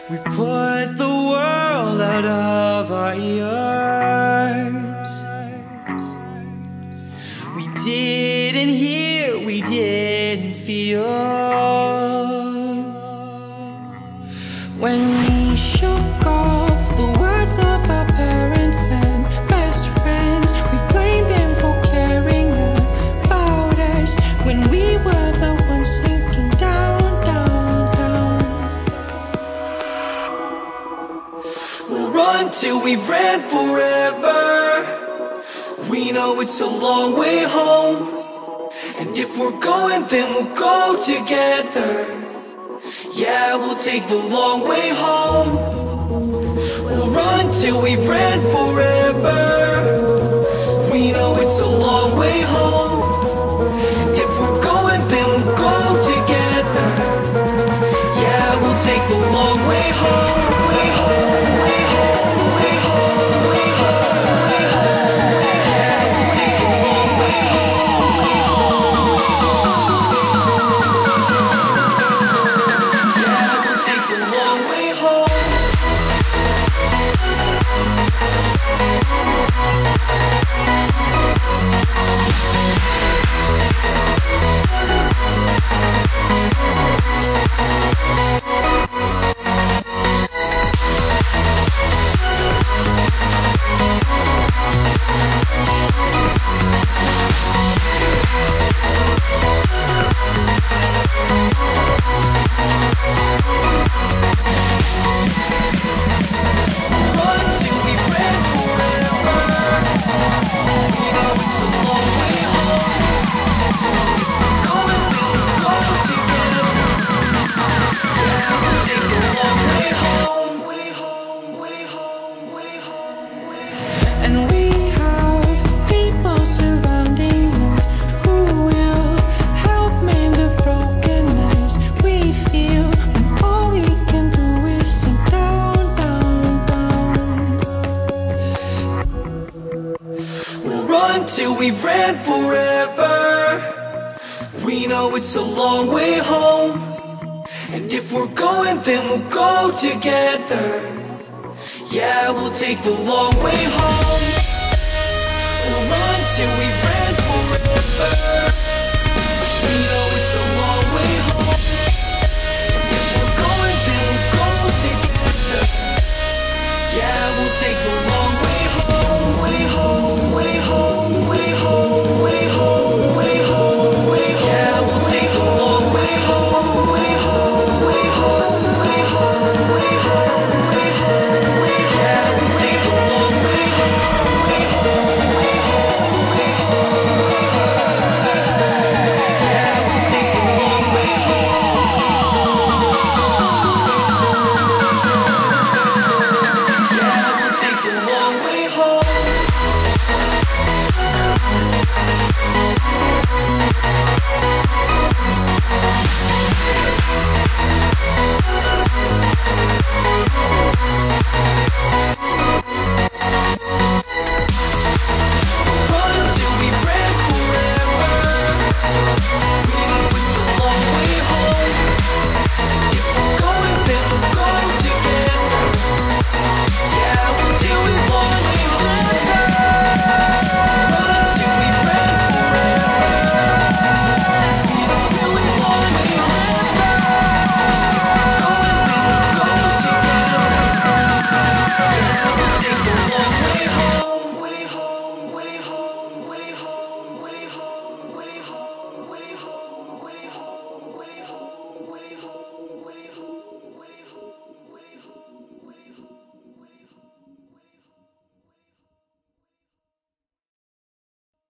We put the world out of our ears. We didn't hear, we didn't feel. When we shook off the words of our parents and best friends, we blamed them for caring about us when we were the ones sinking down, down, down. We'll run till we've ran forever. We know it's a long way home, and if we're going, then we'll go together. Yeah, we'll take the long way home. We'll run till we've ran forever. We know it's a long way home, and if we're going, then we'll go together. Yeah, we'll take the long way home. Way home, way home, way home, way home, way home. Yeah, we'll take the long way home. Yeah, we'll take the long way home. Run till we ran forever. We know it's a long way home. Going, we'll go together. Yeah, we'll take the long way home. Way home, way home, way home, way home. And we have people surrounding us who will help mend the brokenness we feel when all we can do is sink down, down, down. We'll run till we've ran forever. We know it's a long way home, and if we're going, then we'll go together. Yeah, we'll take the long way home. We'll run till we've